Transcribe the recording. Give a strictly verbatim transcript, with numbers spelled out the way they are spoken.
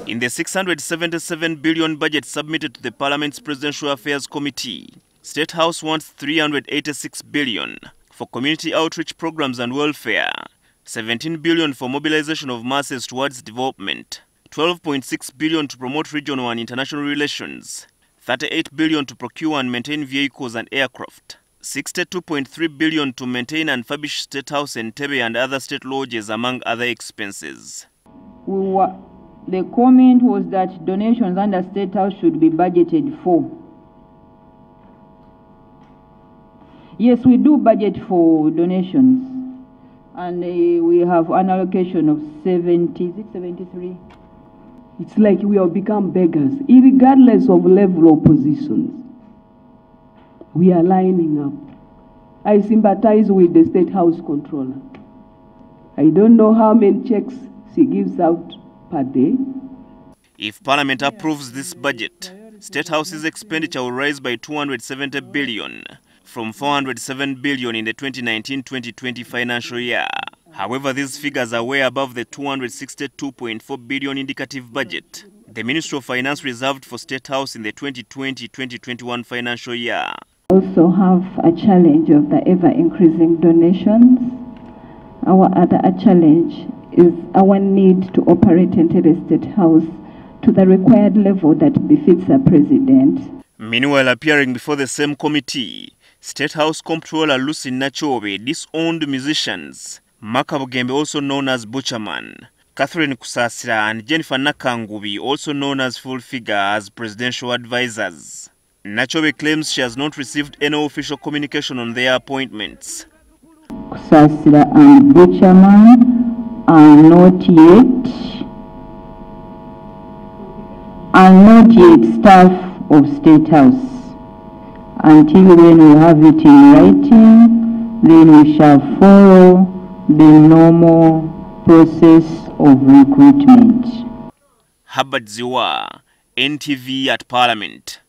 In the six hundred seventy-seven billion budget submitted to the Parliament's Presidential Affairs Committee, State House wants three hundred eighty-six billion for community outreach programs and welfare, seventeen billion for mobilization of masses towards development, twelve point six billion to promote regional and international relations, thirty-eight billion to procure and maintain vehicles and aircraft, sixty-two point three billion to maintain and furbish State House in Entebbe and other state lodges, among other expenses. We were, the comment was that donations under State House should be budgeted for. Yes, we do budget for donations, and uh, we have an allocation of seventy, is it seventy-three? It's like we have become beggars, regardless of level of positions. We are lining up. I sympathize with the State House Controller. I don't know how many checks she gives out per day. If Parliament approves this budget, State House's expenditure will rise by two hundred seventy billion from four hundred seven billion in the twenty nineteen twenty twenty financial year. However, these figures are way above the two hundred sixty-two point four billion indicative budget the Ministry of Finance reserved for State House in the twenty twenty twenty twenty-one financial year. We also have a challenge of the ever-increasing donations. Our other challenge is our need to operate Entebbe State House to the required level that befits a president. Meanwhile, appearing before the same committee, State House Comptroller Lucy Nakyobe disowned musicians Mark Abugembe, also known as Butcherman, Catherine Kusasira and Jennifer Nakangubi, also known as Full Figure, as presidential advisors. Nakyobe claims she has not received any official communication on their appointments. Kusasira and Butcherman are not yet, are not yet staff of State House. Until when we have it in writing, then we shall follow the normal process of recruitment. Habad Ziwa, N T V at Parliament.